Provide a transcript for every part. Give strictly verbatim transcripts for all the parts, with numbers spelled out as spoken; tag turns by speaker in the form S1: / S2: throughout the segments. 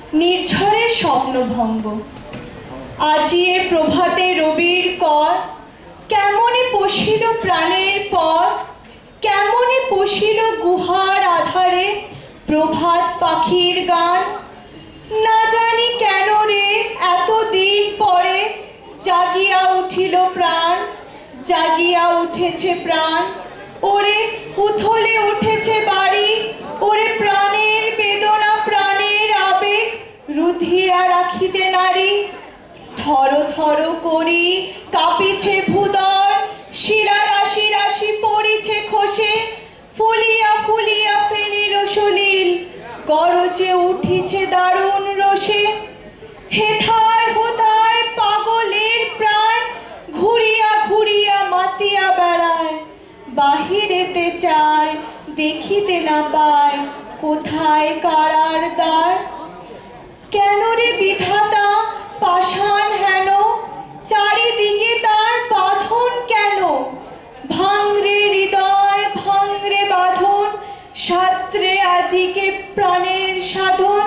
S1: নির্ঝরে স্বপ্নভঙ্গ। আজিয়ে প্রভাতে রবির কর, কেমনে পশিল প্রাণের পর, কেমনে পশিল গুহার আধারে প্রভাত পাখির গান। না জানি কেন রে এত দিন পরে জাগিয়া উঠিল প্রাণ, জাগিয়া উঠেছে প্রাণ। ওরে উথলে উঠেছে বাড়ি, ওরে প্রাণের বেদনা প্রাণের আবেগ রুধিয়া রাখিতে নারী। থর থর করি কাঁপিছে ভূদর, শিরা রাশি রাশি পড়িছে খসে, ফুলিয়া ফুলিয়া ফেনিল সলিল গরজে উঠিছে দারুণ রসে। হেথায় হোথায় পাগলের প্রায় ঘুরিয়া ঘুরিয়া মাতিয়া বেড়ায়, বাহিরেতে চায় দেখিতে না পায় কোথায় কারার দ্বার। কেন রে বিধাতা পাষাণ হেন, চারিদিকে তার বাঁধন কেন? ভাঙরে হৃদয় ভাঙরে বাঁধন, সাত্রে আজিকে প্রাণের সাধন।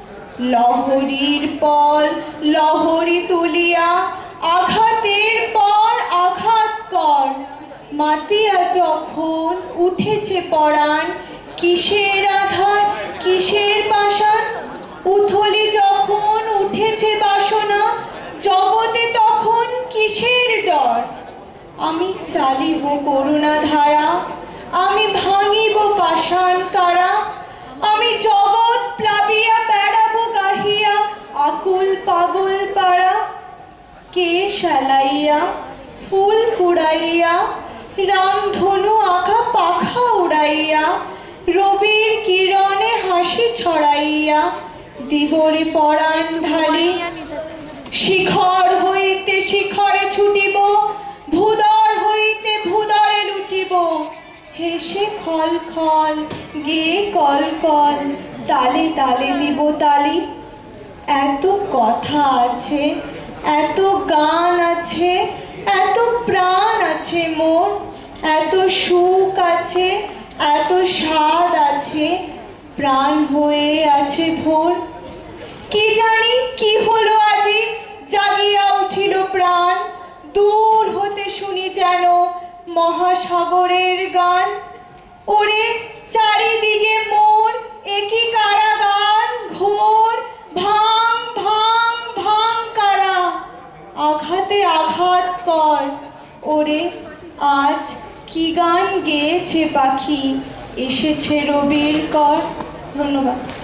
S1: লহরীর পল লহরী তুলিয়া আঘাতের পর আঘাত কর। মাতিয়া যখন উঠেছে পরাণ, কিসের আধার কিসের পাষাণ। উথলি যখন উঠেছে বাসনা, জগতে তখন কিসের ডর। আমি চালিব করুণা ধারা, আমি ভাঙিব পাষাণ কারা। আমি জগৎ প্লাবিয়া বেড়াবো গাহিয়া আকুল পাগল পাড়া। কে শালাইয়া ফুল কুড়াইয়া, রামধনু আঁকা পাখা উড়াইয়া, রবির কিরণে হাসি ছড়াইয়া দিবরে পরাণ ঢালি। শিখর হইতে শিখরে ছুটিব, ভূদর হইতে ভূদরে লুটিব। হেসে খল খল গেয়ে কল কল, তালে তালে দিব তালি। এত কথা আছে, এত গান আছে, এত প্রাণ আছে মোর, এত সুখ আছে, এত স্বাদ আছে, প্রাণ হয়ে আছে ভোর। কি জানি কি হলো আজি জাগিয়া উঠিল প্রাণ, দূর হতে শুনি যেন মহাসাগরের গান। ওরে চারিদিকে মোর একই কারাগার ঘোর, ভাঙ ভাঙ ভাঙ কারা, আঘাতে আঘাত কর। ওরে আজ কি গান গেয়েছে পাখি, এসেছে রবির কর। ধন্যবাদ।